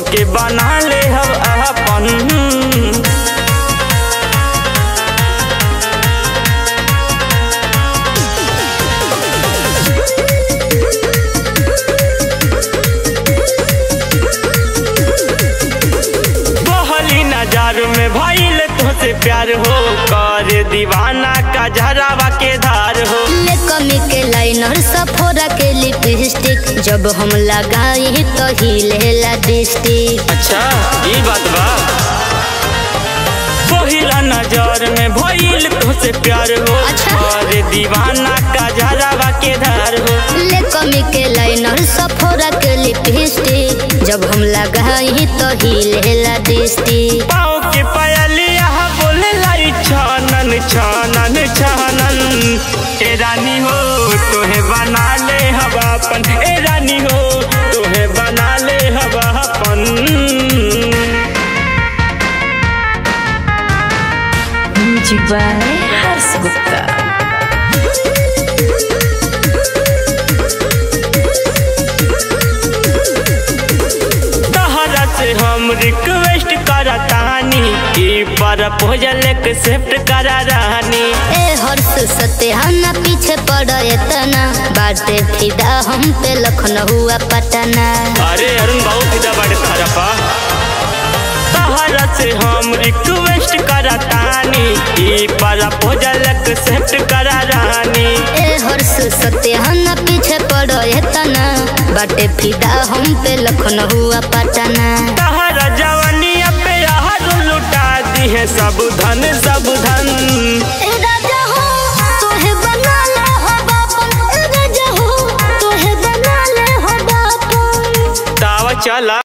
के बना ले हम अपन। में भइल तुझसे प्यार हो कर दीवाना का जहरावा के धार हो। ले कमी के लाइनर सफोरा के लिपस्टिक जब हम लगाई तो हिलेला डिस्ट्रिक्ट। अच्छा ये बात बा। पहिला नजर में भइल तुझसे प्यार हो। अच्छा? और दीवाना का जहरावा के धार हो। ले कमी के लाइनर सफोरा के लिपस्टिक जब हम लगाई तो हिलेला डिस्ट्रिक्ट। पाँव के पायलिया बोले लाई छानन छानन छानन। ए रानी हो तोहे बना ले हवा अपन। ए रानी हो तोहे बना ले हवा अपन। Music by Harsh Gupta. हम रिक्वेस्ट करतानी कि प्रपोजल एक्सेप्ट करा रानी। ए हर्ष सत्याना पीछे पड़ा इतना बाटे फिदा हम पे लखनऊ पटना। अरे अरुण बहुत फिदा बाटे तारा से हम रिक्वेस्ट करतानी कि प्रपोजल एक्सेप्ट करा रानी। ए हर्ष सत्याना पीछे पड़ा इतना बाटे फिदा हम पे लखनऊ पटना। तहरा जवानिया पे लुटा दी है सब धन सब धन। ए राजा हो तोहे बना ले हो बापन। ए राजा हो तोहे बना ले हो बापन। तावा चला।